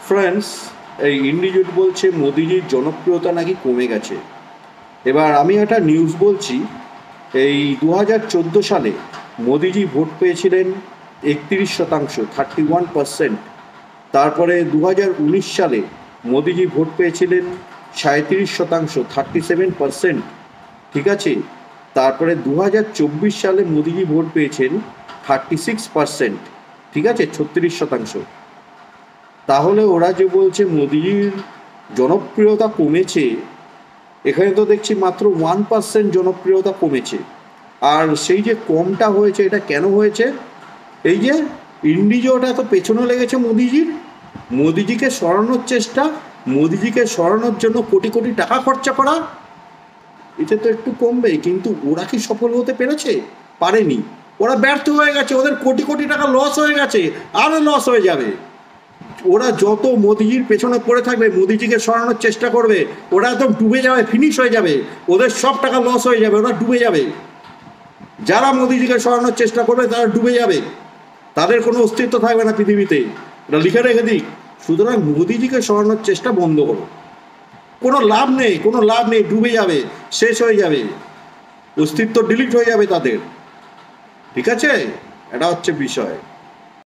Friends, এই ইন্ডিজোট বলছে মোদিজির জনপ্রিয়তা নাকি কমে গেছে। এবার আমি একটা নিউজ বলছি। এই 2014 সালে মোদিজি ভোট পেয়েছিলেন 31%, 31%। তারপরে 2019 সালে মোদিজি ভোট পেয়েছিলেন 37%, 37%। ঠিক আছে। তারপরে 2024 সালে মোদিজি ভোট পেয়েছেন 36%। ঠিক আছে, 36%। তাহলে ওরা যে বলছে মোদিজির জনপ্রিয়তা কমেছে, এখানে তো দেখছি মাত্র 1% জনপ্রিয়তা কমেছে। আর সেই যে কমটা হয়েছে, এটা কেন হয়েছে? এই যে ইন্ডিজোটা তো পেছনে লেগেছে মোদিজির। মোদিজিকে সরানোর চেষ্টা, মোদিজিকে সরানোর জন্য কোটি কোটি টাকা খরচা করা, এতে তো একটু কমবেই। কিন্তু ওরা কি সফল হতে পেরেছে? পারেনি। ওরা ব্যর্থ হয়ে গেছে, ওদের কোটি কোটি টাকা লস হয়ে গেছে, আরও লস হয়ে যাবে। ওরা যত মোদিজির পেছনে পড়ে থাকবে, মোদিজিকে সরানোর চেষ্টা করবে, ওরা একদম ডুবে যাবে, ফিনিশ হয়ে যাবে, ওদের সব টাকা লস হয়ে যাবে, ওরা ডুবে যাবে। যারা মোদিজিকে সরানোর চেষ্টা করবে তারা ডুবে যাবে, তাদের কোনো অস্তিত্ব থাকবে না পৃথিবীতে। এটা লিখে রেখে দিই। সুতরাং মোদিজিকে সরানোর চেষ্টা বন্ধ করো। কোনো লাভ নেই, কোনো লাভ নেই, ডুবে যাবে, শেষ হয়ে যাবে, অস্তিত্ব ডিলিট হয়ে যাবে তাদের। ঠিক আছে, এটা হচ্ছে বিষয়।